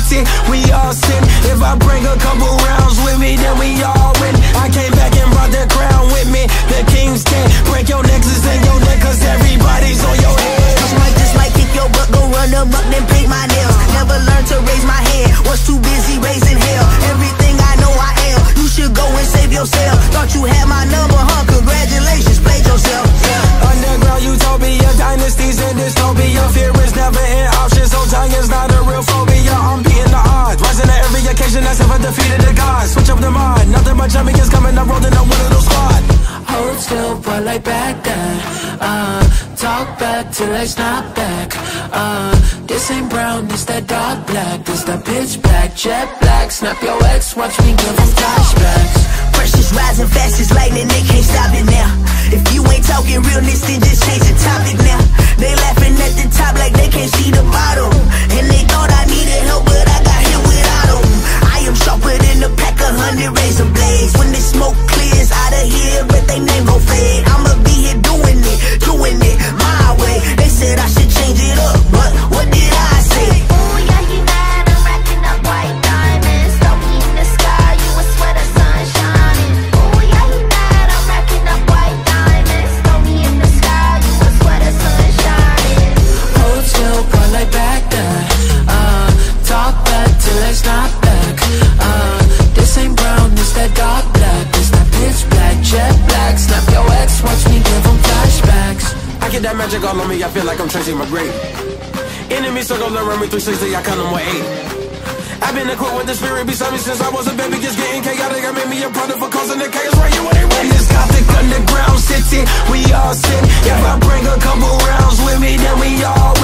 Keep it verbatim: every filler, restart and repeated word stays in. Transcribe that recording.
city, we all sin. If I bring a couple rounds with me, then we all win. I came back and brought the crown with me. The king's ten. Break your nexus and your neck, cause everybody's on your head. Just might, just might kick your butt, go run them up, then paint my nails. Never learned to raise my hand, was too busy raising hell. Everything I know I am, you should go and save yourself. Thought you had my number, huh? Congratulations, played yourself. Yeah. Underground utopia, dynasties and dystopia. Fear is never an option, so giants not a real phobia. I'm beating the odds, rising to every occasion. That's if I defeated the gods. Switch up the mind, nothing but champions coming. I'm rolling up with a little squad. Hold still, but like back then. Uh, talk back till I snap back. Uh, this ain't brown, this that dark black. This that pitch black, jet black. Snap your ex, watch me give them flashbacks. Pressure's rising fast as lightning, they can't stop it now. If you ain't talking realness, then just change the topic now. They laughing at the top like they can't see the bottom. And they thought I needed help, but I got hit without them. I am sharper than a pack of hundred razor blades. When the smoke clears out of here, but they name gon' fade. I'ma be here doing it, doing it my way. They said I should change it up, but what did I say? Ooh, yeah, he mad, I'm racking up white diamonds. Throw me in the sky, you a sweater, sun shining. Ooh, yeah, he mad, I'm racking up white diamonds. Throw me in the sky, you a sweater, sun shining. Hold still, but like back then. Uh, talk back till I snap back. Uh, this ain't brown, this that dark black. This that pitch black, jet black. Snap your ex, watch me give them flashbacks. I get that magic all on me, I feel like I'm Tracy McGrady. Enemy circle around me three sixty, I count them with eight. I've been equipped with the spirit beside me since I was a baby. Just getting chaotic, I made me a product for causing the chaos right here when they ready. This gothic underground city, we all sin. If I bring a couple rounds with me, then we all